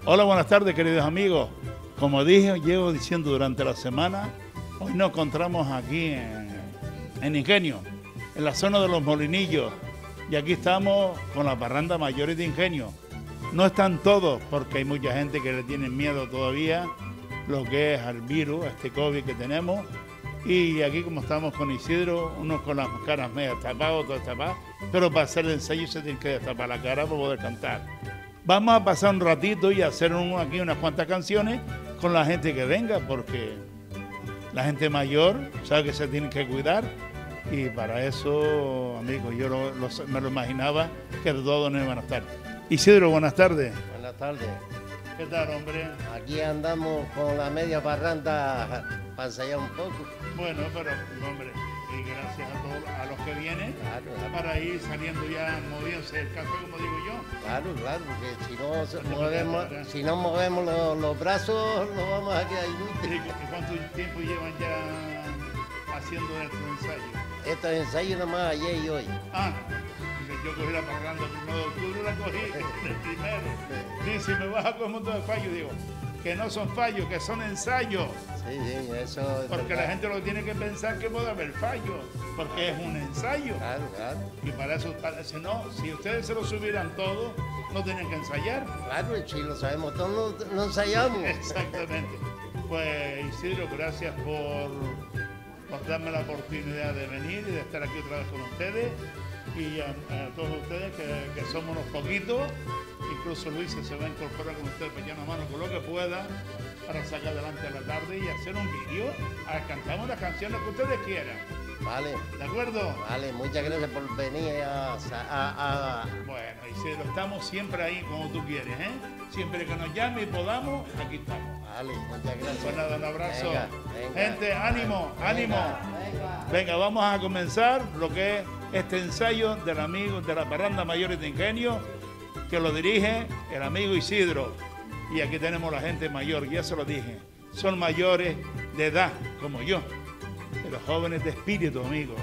Hola, buenas tardes, queridos amigos. Como dije, llevo diciendo durante la semana, hoy nos encontramos aquí en Ingenio, en la zona de los Molinillos, y aquí estamos con las parrandas mayores de Ingenio. No están todos, porque hay mucha gente que le tiene miedo todavía, lo que es al virus, a este COVID que tenemos. Y aquí, como estamos con Isidro, unos con las caras medio tapadas, otros tapadas, pero para hacer el ensayo se tiene que destapar la cara para poder cantar. Vamos a pasar un ratito y hacer aquí unas cuantas canciones con la gente que venga, porque la gente mayor sabe que se tiene que cuidar, y para eso, amigos, yo me lo imaginaba que todos no iban a estar. Isidro, buenas tardes. Buenas tardes. ¿Qué tal, hombre? Aquí andamos con la media parranda para ensayar un poco. Bueno, pero, hombre, y gracias a todos, a los que vienen, Claro. para ir saliendo ya, moviéndose el café, como digo yo. Claro, porque si no movemos los brazos, nos vamos a quedar inútiles. ¿Y cuánto tiempo llevan ya haciendo estos ensayos? Estos ensayos nomás ayer y hoy. Ah, yo cogí la parranda el 1 de octubre, la cogí el primero. Dice, me vas a coger un montón de fallos. Digo, que no son fallos, que son ensayos. Sí, eso es Porque verdad. la gente lo tiene que pensar que puede haber fallos, porque es un ensayo. Claro, claro. Y para eso, si no, si ustedes se lo subieran todo, no tenían que ensayar. Claro, si lo sabemos todos, no ensayamos. Exactamente. Pues Isidro, gracias por darme la oportunidad de venir y de estar aquí otra vez con ustedes. Y a todos ustedes que somos unos poquitos, incluso Luis se va a incorporar con ustedes para echar una mano con lo que pueda para sacar adelante a la tarde y hacer un vídeo. Cantamos las canciones que ustedes quieran. Vale, ¿De acuerdo? vale, muchas gracias por venir Bueno, Isidro, estamos siempre ahí como tú quieres, ¿eh? Siempre que nos llame y podamos, aquí estamos. Vale, muchas gracias. Pues nada, un abrazo. Venga, venga. Gente, ánimo, ánimo. Venga. Venga, vamos a comenzar lo que es este ensayo del amigo de la parranda mayores de Ingenio, que lo dirige el amigo Isidro. Y aquí tenemos la gente mayor, ya se lo dije. Son mayores de edad, como yo, pero jóvenes de espíritu, amigos.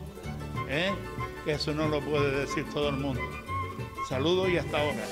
Que eso no lo puede decir todo el mundo. Saludos y hasta ahora.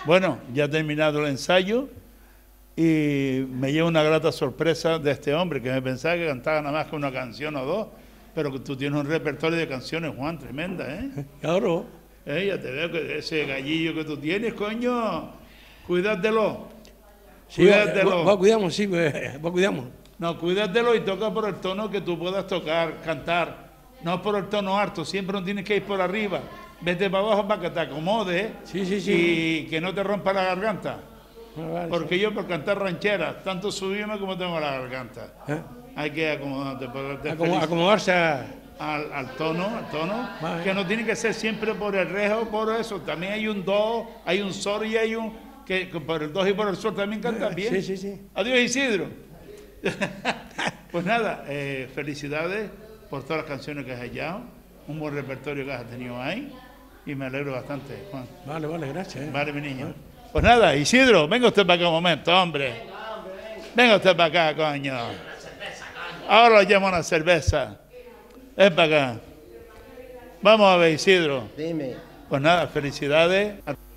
Bueno, ya ha terminado el ensayo y me lleva una grata sorpresa de este hombre, que me pensaba que cantaba nada más que una canción o dos, pero que tú tienes un repertorio de canciones, Juan, tremenda, ¿eh? Claro. Ya te veo que ese gallillo que tú tienes, coño, cuídatelo. Sí, Cuídatelo. cuidamos, sí, cuidamos. No, cuídatelo y toca por el tono que tú puedas tocar, cantar. No por el tono alto, siempre no tienes que ir por arriba. Vete para abajo para que te acomodes Sí, sí, sí. y que no te rompa la garganta. Vale, Porque yo por cantar rancheras, tanto subirme como tengo la garganta. ¿eh? Hay que acomodarte, poderte Acomodarse a... al tono, Vale. que no tiene que ser siempre por el rejo, por eso. También hay un do, hay un sol y hay un... que por el do y por el sol también cantan bien. Sí, sí, sí. Adiós, Isidro. Pues nada, felicidades por todas las canciones que has hallado, un buen repertorio que has tenido ahí y me alegro bastante, Juan. Vale, gracias. Vale, mi niño. Pues nada, Isidro, venga usted para acá un momento, hombre. Venga usted para acá, coño. Ahora lo llamo una cerveza. Ven para acá. Vamos a ver, Isidro. Dime. Pues nada, felicidades.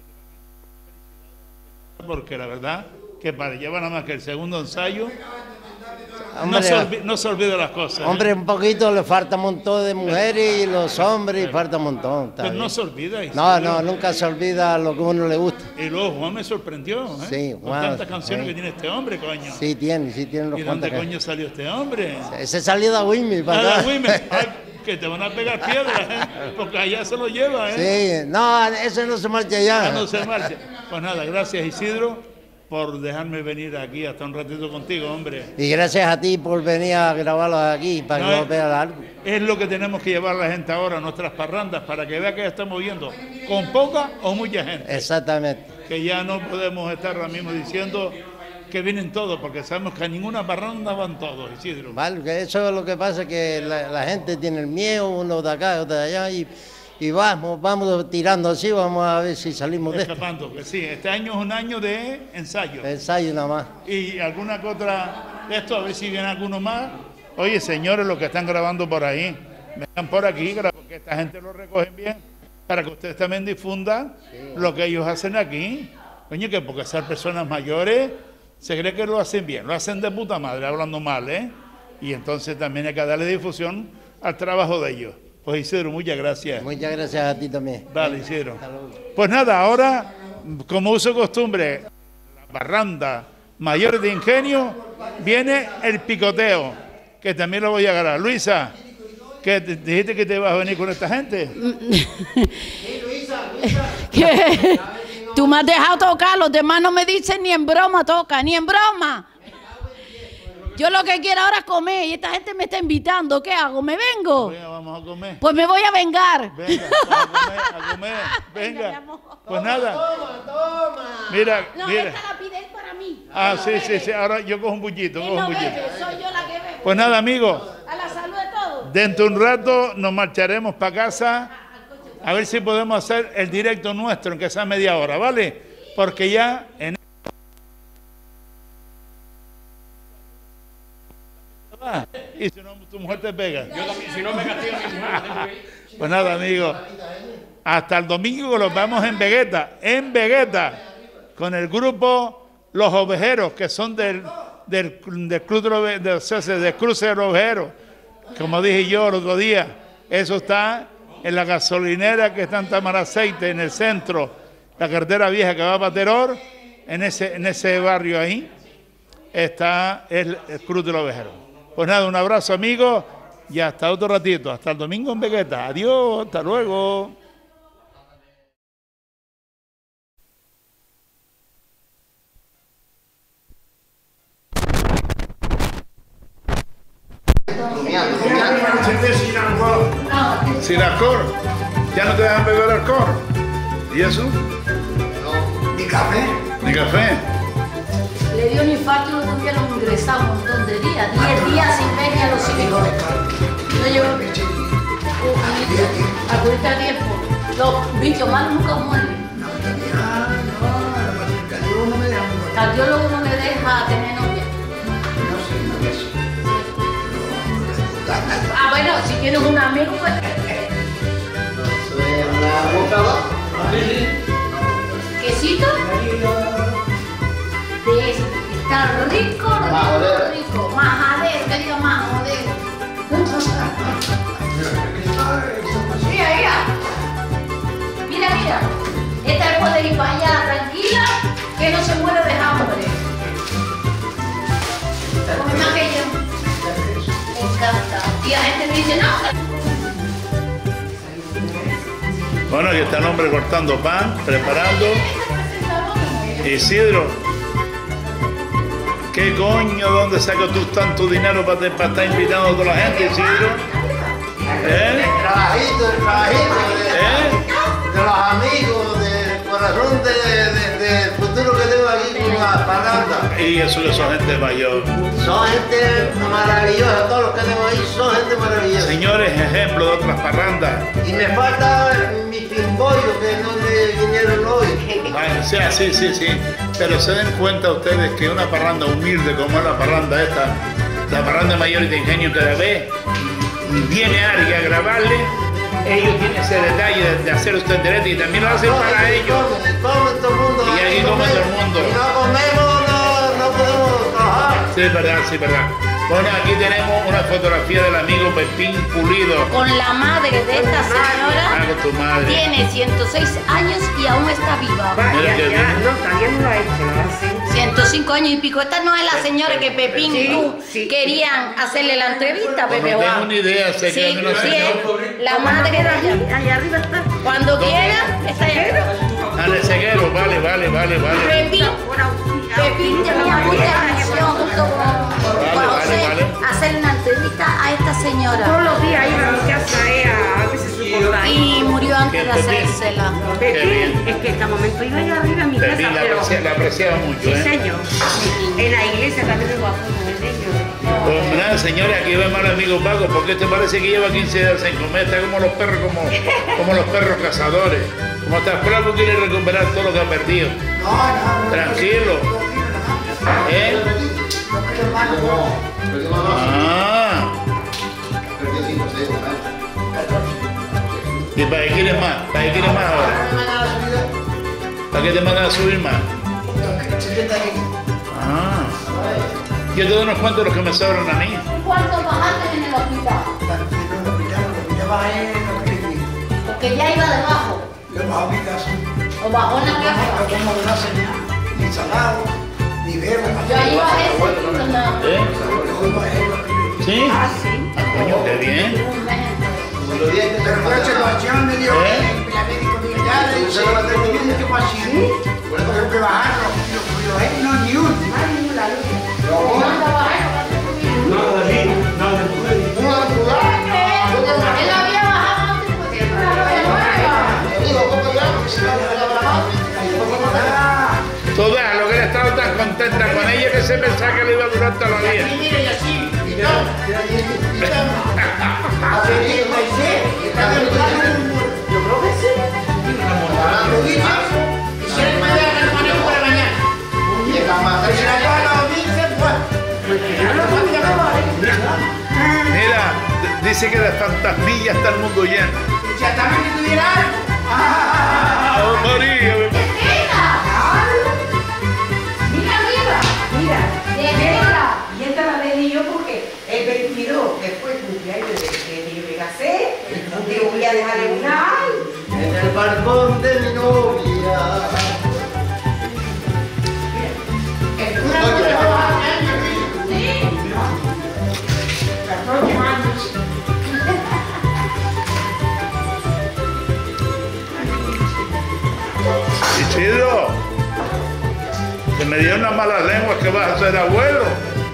Porque la verdad que para llevar nada más que el segundo ensayo, Hombre, no se olvide las cosas. hombre, un poquito le falta un montón de mujeres y los hombres y falta un montón. Está Pero bien. no se olvida, Isidro. No, nunca se olvida lo que a uno le gusta. Y luego Juan me sorprendió, ¿eh? Sí, Con Juan, tantas canciones sí. que tiene este hombre, coño. Sí tiene los ¿Y cuantos. dónde coño salió este hombre? Ese salió de Wimmy para Nada, acá. Wilmer. Ay, que te van a pegar piedras, ¿eh? Porque allá se lo lleva, ¿eh? Sí, no, ese no se marcha Ya ya. no se marcha. Pues nada, gracias Isidro por dejarme venir aquí hasta un ratito contigo, hombre. Y gracias a ti por venir a grabarlo aquí para que No, lo vean algo. Es lo que tenemos que llevar a la gente ahora, a nuestras parrandas, para que vea que estamos viendo con poca o mucha gente. Exactamente. Que ya no podemos estar ahora mismo diciendo que vienen todos, porque sabemos que a ninguna parranda van todos, Isidro. Vale, que eso es lo que pasa, que la gente tiene el miedo, uno de acá, otro de allá, y vamos tirando así, vamos a ver si salimos de esto. Escapando, que sí, este año es un año de ensayo. Ensayo nada más. Y alguna que otra de esto, a ver si viene alguno más. Oye, señores, los que están grabando por ahí, vengan por aquí, porque esta gente lo recogen bien, para que ustedes también difundan lo que ellos hacen aquí. Coño, que porque ser personas mayores, se cree que lo hacen bien, lo hacen de puta madre, hablando mal, ¿eh? Y entonces también hay que darle difusión al trabajo de ellos. Pues Isidro, muchas gracias. Muchas gracias a ti también. Vale, Isidro. Hasta luego. Pues nada, ahora, como uso costumbre, la parranda mayores de Ingenio, viene el picoteo, que también lo voy a agarrar. Luisa, que dijiste que te ibas a venir con esta gente. ¿Qué? Tú me has dejado tocar, los demás no me dicen ni en broma toca, ni en broma. Yo lo que quiero ahora es comer y esta gente me está invitando. ¿Qué hago? ¿Me vengo? Venga, vamos a comer. Pues me voy a vengar. Venga, vamos a comer. Venga, mi Venga. amor. Pues nada. Mira, No, mira. esta la pide para mí. Ah, Él no sí, bebe. sí. Ahora yo cojo un bullito, Él cojo no un bullito. bebe, soy yo la que bebe. Pues nada, amigos. A la salud de todos. Dentro de un rato nos marcharemos para casa a ver si podemos hacer el directo nuestro, aunque sea media hora, ¿vale? Porque ya en... Y si no, tu mujer te pega. Yo también, si no me castiga mi mujer. Pues nada, amigos. Hasta el domingo que los vemos en Vegueta, con el grupo Los Ovejeros, que son del Club del Cruce de los Ovejeros. Como dije yo el otro día, eso está en la gasolinera que está en Tamaraceite, en el centro, la carretera vieja que va para Teror, en ese barrio ahí, está el Club de los Ovejeros. Pues nada, un abrazo, amigos, y hasta otro ratito, hasta el domingo en Vegueta. Adiós, hasta luego. Sin alcohol, ya no te dejan beber alcohol. ¿Y eso? No, ni café. Ni café. Le dio un infarto y lo tuvieron ingresado un montón de días. 10 días sin ver ni a los hijos. No llevo acudiste a tiempo. Los bichos malos nunca mueren. El cardiólogo no le deja tener novia. Ah, bueno, si tienes un amigo, pues. Una boca. Que quesito. Está rico, rico. Majadero, que diga majadero. Mira. Mira. Esta puede ir para allá tranquila, que no se muere de hambre. Come más que yo. Me encanta. Y la gente me dice, no. Bueno, aquí está el hombre cortando pan, preparando. Isidro, ¿qué coño? ¿Dónde sacas tú tanto dinero para estar invitando a toda la gente, Isidro? El trabajito de los amigos, del corazón del futuro que tengo aquí con la parranda. Y eso que son gente mayor. Son gente maravillosa, todos los que tengo ahí son gente maravillosa. Señores, ejemplo de otras parrandas. Y me falta mi pimbollo que no le vinieron hoy. Bueno, sí. Pero se den cuenta ustedes que una parranda humilde como es la parranda esta, la parranda mayor de Ingenio, cada vez viene alguien a grabarle, ellos tienen ese detalle de hacer usted derecho y también lo hacen para ellos. Come todo el mundo. Y aquí come todo el mundo. Si no comemos, no podemos trabajar. Sí, es verdad. Bueno, aquí tenemos una fotografía del amigo Pepín Pulido. Con la madre de esta señora. Con tu madre. Tiene 106 años y aún está viva. Mira qué bien. No, todavía no lo ha hecho, ¿no? 105 años y pico. Esta no es la señora que Pepín y tú querían hacerle la entrevista, Pues Pepe no tengo Juan. ni idea, sé que Sí, es una señora. es la madre de ella. Allá arriba está. Cuando quiera, está allá. Ale Ceguero, vale. Pepín tenía mucha ilusión junto con José hacer una entrevista a esta Todos señora. los días iba a mi casa a veces su portal. Y murió antes de Pepín. hacérsela. Pepín, es que en este momento iba allá arriba a mi casa, Pepín pero... la apreciaba mucho, Sí, ¿eh? señor. En la iglesia también tengo a fotos de ellos. Pues nada, señores, aquí vemos al amigo Paco, porque este parece que lleva 15 días sin comer, está como los perros, como los perros cazadores. Como está flaco, quiere recuperar todo lo que ha perdido. Tranquilo. ¿Eh? Ah. ¿Y para qué quieres más? ¿Para qué quieres más ahora? ¿Para qué te mandan a subir más? Ah. Yo te doy unos cuantos los que me sobran a mí. ¿Cuánto bajaste en el hospital? Porque ya iba debajo. ¿O bajó en la casa? Yo ahí bajé sin nada. ¿Eh? ¿Sí? Ah, sí. Ah, coño, qué bien. Un mes. Él había bajado antes porque Toda, lo que él estaba tan contenta con ella que se pensaba que le iba a durar toda la vida. Mira, dice que de fantasmillas está el mundo lleno. ¡Oh, María! Mira arriba. Mira, y esta la pedí yo porque el 22, después del cumpleaños de mi regacé, yo voy a dejarle una ay. En el balcón de mi novia. Isidro, se me dio una mala lengua que vas a ser abuelo.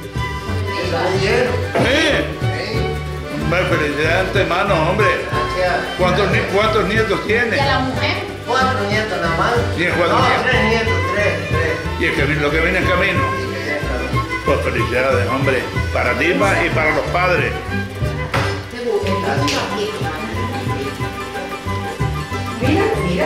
Sí. Hombre, felicidades de antemano, hombre. Gracias. ¿Cuántos nietos ¿Y tienes? a la mujer? 4 nietos nada más. ¿Tienes 4 No, nietos? 3 nietos, 3. Y es que lo que viene en camino. Pues felicidades, hombre. Para ti y para los padres. Mira.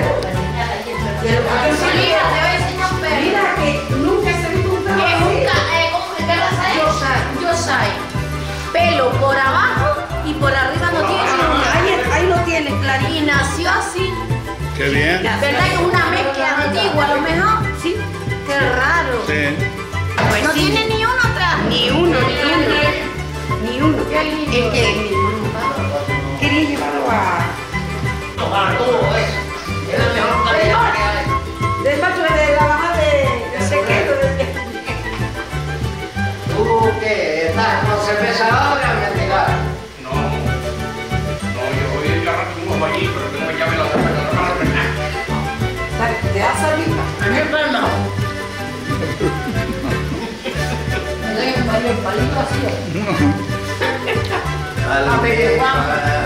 Mira, te voy a enseñar un perro. Mira que nunca se me Que nunca, ¿qué raza es? Yosai. Pelo por abajo y por arriba no tiene. Ahí lo tienes, clarito. Y nació así. Qué bien. ¿Verdad que es una mezcla antigua a lo mejor? el niño. Quería llevarlo a... Para todo eso. Es la mejor calidad que hay. Del macho de la mamá de Sequedo. ¿Tú qué? ¿Estás con cerveza ahora, mendigar? No, yo voy a ir a un allí, pero que no me llame la cerveza, no me la nada. ¿Te da salida? A mí no. Me doy el palito así. A la vez, para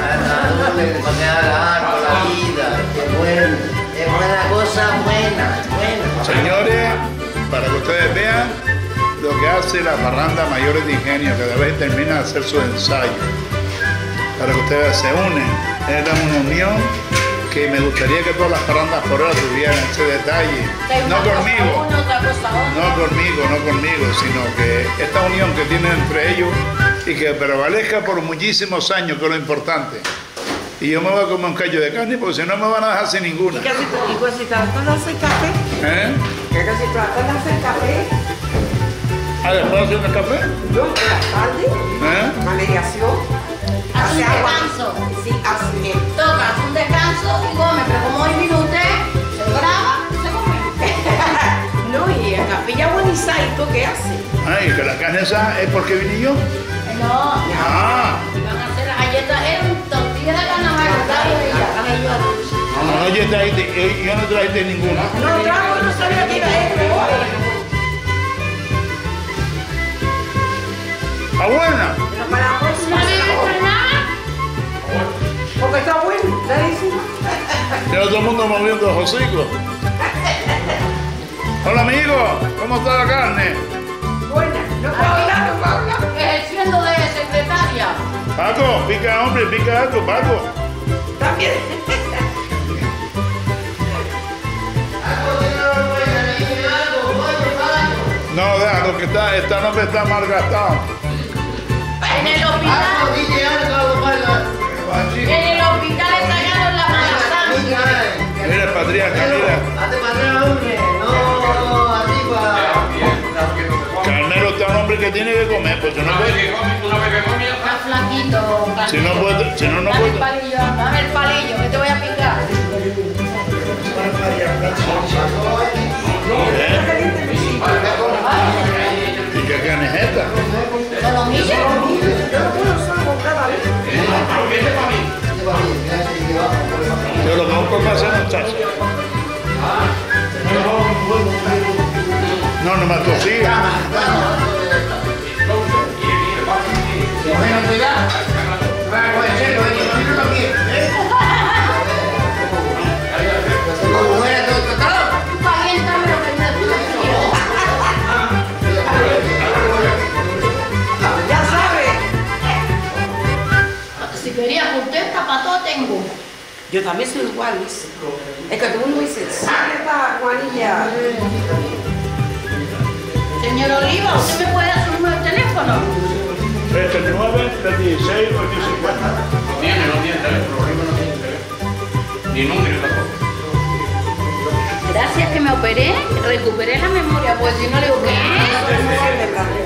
la vida. Qué bueno. Es buena cosa, buena. Señores, para que ustedes vean lo que hace la parranda Mayores de Ingenio, que de vez termina de hacer sus ensayos. Para que ustedes se unen. Era una unión que me gustaría que todas las parrandas por ahora tuvieran ese detalle. No conmigo. No conmigo, sino que esta unión que tienen entre ellos y que prevalezca por muchísimos años, que es lo importante. Y yo me voy a comer un callo de carne porque si no me van a dejar sin ninguna. ¿Y si tratan de hacer café? ¿Eh? ¿Qué que si tratan de hacer café? ¿Ah, después hacer el café? Yo, en la tarde, ¿Eh? la mediación. Haz un hace agua. descanso. Sí, así es. Tocas un descanso y come, pero como hoy vino usted, se graba, se come. No, y en Capilla Buenizaico, ¿qué hace? Ay, que la carne esa es porque vine yo. No, Ah, van a hacer las galletas, eran tortillas de carnaval, ¿verdad? no, yo no trajiste ninguna. No, trago, no sabía que era esto. ¿Está buena? Pero para la próxima. ¿No le gusta nada? Porque está bueno, le dicen. Ya todo el mundo moviendo los hocicos. Hola amigo, ¿cómo está la carne? Buena, no puedo hablar, no puedo hablar. Ejerciendo de secretaria. Paco, pica hombre, pica algo, Paco. También. No, déjalo que esta noche está malgastado. En el hospital ensayaron la mala sangre. Mira el patriarca, mira. Hazte para atrás, hombre. No, arriba. Carnero está un hombre que tiene que comer, pues si no puede. Está flaquito. Si no puede, si no, no Dame el puede. palillo, dame el palillo, que te voy a picar. ¿Y qué carne es esta? ¿Solomillo? Yo no puedo salgo cada vez. Yo lo compro para hacer muchachos. No, no me atosiga. Pariéntame lo que me Ya sabes. Si querías contenta, para todo tengo. Yo también soy igual, dice. Es que tú no dices, sale esta Juanilla. Señor Oliva, ¿usted me puede dar su número de teléfono? 39, 36, 850. No tiene teléfono, arriba no tiene teléfono. Ni número tampoco. Gracias que me operé, recuperé la memoria, pues si no le digo, ¿qué es?